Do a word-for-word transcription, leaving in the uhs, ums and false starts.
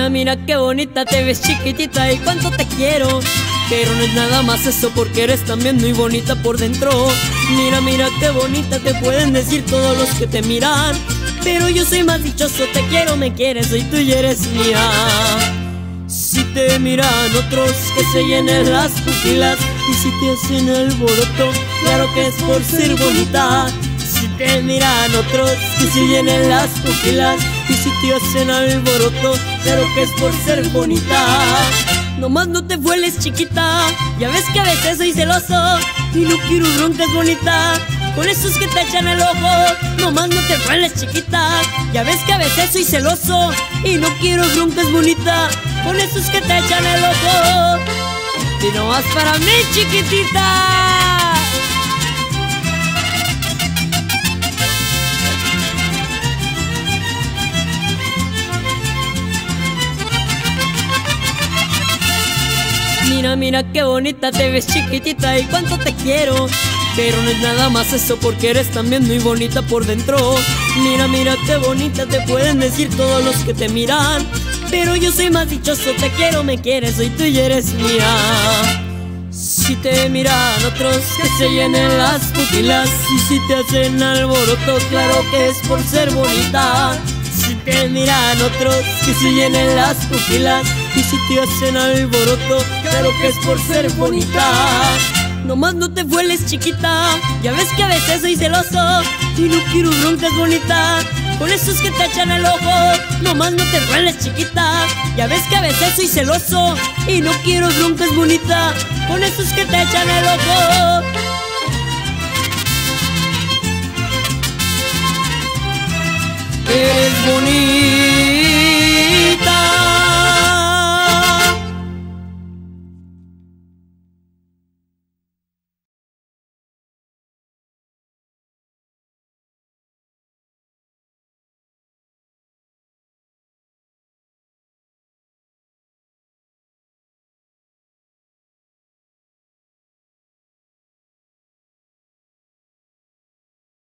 Mira, mira qué bonita te ves, chiquitita, y cuánto te quiero. Pero no es nada más eso, porque eres también muy bonita por dentro. Mira, mira qué bonita, te pueden decir todos los que te miran, pero yo soy más dichoso, te quiero, me quieres, soy tuya, eres mía. Si te miran otros, que se llenen las pupilas, y si te hacen alboroto, claro que es por ser bonita. Si te miran otros, que se llenen las pupilas, y si te hacen alboroto, claro que es por ser bonita. Nomás no te vueles, chiquita, ya ves que a veces soy celoso y no quiero broncas, bonita, con esos que te echan el ojo. Nomás no te vueles, chiquita, ya ves que a veces soy celoso y no quiero broncas, bonita, con esos que te echan el ojo. Y no vas para mí, chiquitita. Mira, mira qué bonita te ves, chiquitita, y cuánto te quiero. Pero no es nada más eso, porque eres también muy bonita por dentro. Mira, mira qué bonita, te pueden decir todos los que te miran, pero yo soy más dichoso, te quiero, me quieres, soy tuya, eres mía. Si te miran otros, que se llenen las pupilas, y si te hacen alboroto, claro que es por ser bonita. Si te miran otros, que se llenen las pupilas, y si te hacen alboroto, claro que es por ser bonita. Nomás no te vueles, chiquita, ya ves que a veces soy celoso y no quiero broncas, bonita, con esos que te echan el ojo. Nomás no te vueles, chiquita, ya ves que a veces soy celoso y no quiero broncas, bonita, con esos que te echan el ojo. Eres bonita.